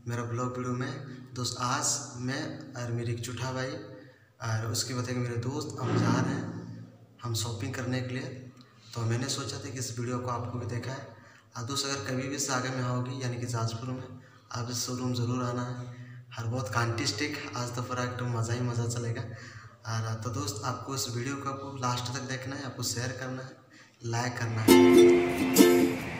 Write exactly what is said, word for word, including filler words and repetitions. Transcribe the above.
मेरा blog video में। दोस्त आज मैं और मेरी एक चुठा भाई और उसके बताएंगे मेरे दोस्त हम जा रहे हैं हम शॉपिंग करने के लिए। तो मैंने सोचा था कि इस वीडियो को आपको भी देखा है। और दोस्त अगर कभी भी सागर में आओगी यानी कि जाजपुर में, आप इस शोरूम ज़रूर आना है। हर बहुत कांटिस्टिक आज तो पूरा एकदम मज़ा ही मज़ा चलेगा। और तो दोस्त आपको इस वीडियो को आपको लास्ट तक देखना है, आपको शेयर करना है, लाइक करना है।